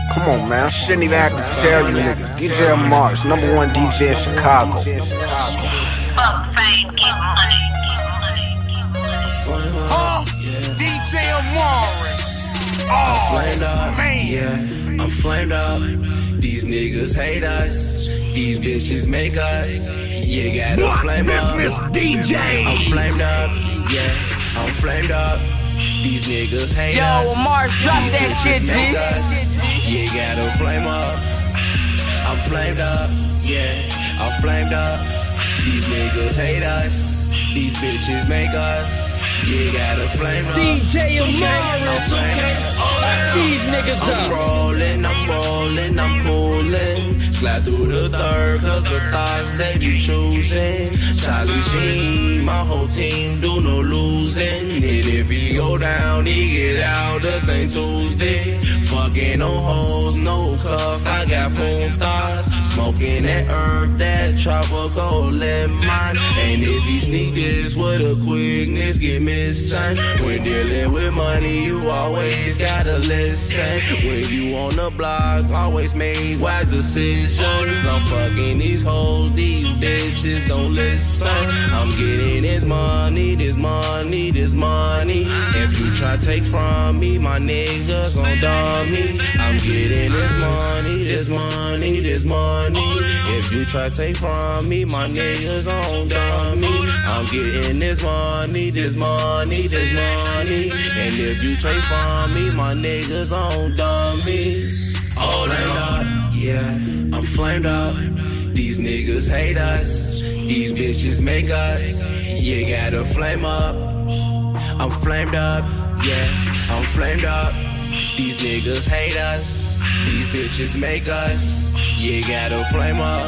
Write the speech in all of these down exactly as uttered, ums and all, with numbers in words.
Come on, man. I shouldn't even have to tell you niggas. D J Mars, number one D J in Chicago. Fuck fame, get money. Huh? D J Morris. Oh, man. Yeah, I'm flamed up. These niggas hate us. These bitches make us. You gotta flame up. Business D J. I'm flamed up. Yeah, I'm flamed up. These niggas hate Yo, us. Yo, Mars, drop These that shit, G. You gotta flame up. I'm flamed up. Yeah, I'm flamed up. These niggas hate us. These bitches make us. You gotta flame up. D J Morris, okay. These niggas up. I'm rolling, I'm rolling, I'm pulling. Slide through the third, cause the thoughts they be choosing. Charlie Sheen, my whole team do no losing. And if he go down, he get out the same Tuesday. Fucking no hoes, no cuff, I got boom thoughts. Smoking that herb, that tropical lemon. And if he sneak this with a quickness, get missing. When dealing with money, you always gotta listen. When you on the block, always make wise decisions. I'm fucking these hoes, these bitches don't listen. I'm getting this money, this money, this money. If you try to take from me, my niggas gon' dump me. I'm getting this money, this money, this money. If you try to take from me, my niggas gon' dump me. I'm getting this money, this money, this money. And if you take from me, my niggas gon' dump me. Oh, up, yeah, I'm flamed up. These niggas hate us. These bitches make us. You gotta flame up. I'm flamed up, yeah, I'm flamed up. These niggas hate us. These bitches make us. You gotta flame up.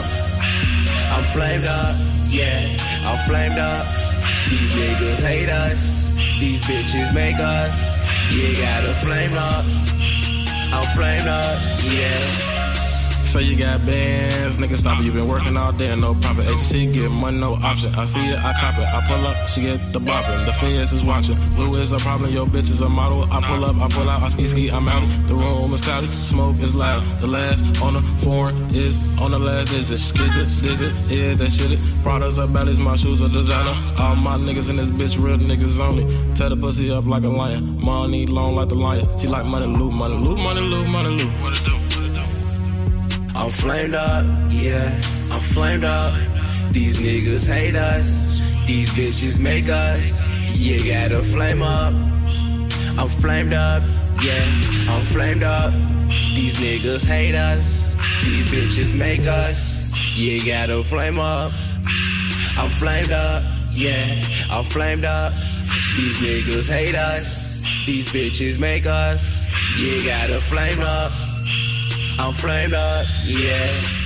I'm flamed up, yeah, I'm flamed up. These niggas hate us. These bitches make us. You gotta flame up. I'm flamed up, yeah. Say you got bands, nigga stop it. You been working all day and no profit. A T C get money, no option. I see it, I cop it. I pull up, she get the bopping. The feds is watching. Blue is a problem, your bitch is a model. I pull up, I pull out, I ski ski, I'm out. The room is cloudy, smoke is loud. The last on the foreign is on the last is it. Skiz it, skiz it, yeah, that shit it. Products are bad as my shoes are designer. All my niggas in this bitch, real niggas only. Tear the pussy up like a lion. Money long like the lions. She like money, loot, money, loot, money, loot, money, loot. What it do? I'm flamed up, yeah, I'm flamed up. These niggas hate us. These bitches make us. You gotta flame up. I'm flamed up, yeah, I'm flamed up. These niggas hate us. These bitches make us. You gotta flame up. I'm flamed up, yeah, I'm flamed up. These niggas hate us. These bitches make us. You gotta flame up. I'm flamed up, yeah.